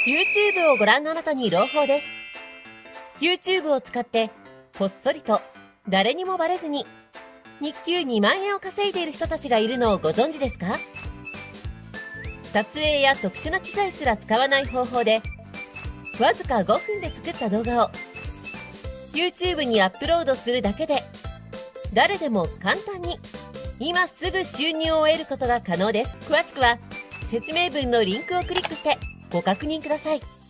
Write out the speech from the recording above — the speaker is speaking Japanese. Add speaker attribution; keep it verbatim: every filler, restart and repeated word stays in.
Speaker 1: YouTube をご覧のあなたに朗報です。YouTube を使ってこっそりと誰にもバレずに日給にまんえんを稼いでいる人たちがいるのをご存知ですか？撮影や特殊な機材すら使わない方法でわずかごふんで作った動画を YouTube にアップロードするだけで誰でも簡単に今すぐ収入を得ることが可能です。詳しくは説明文のリンクをクリックしてご確認ください。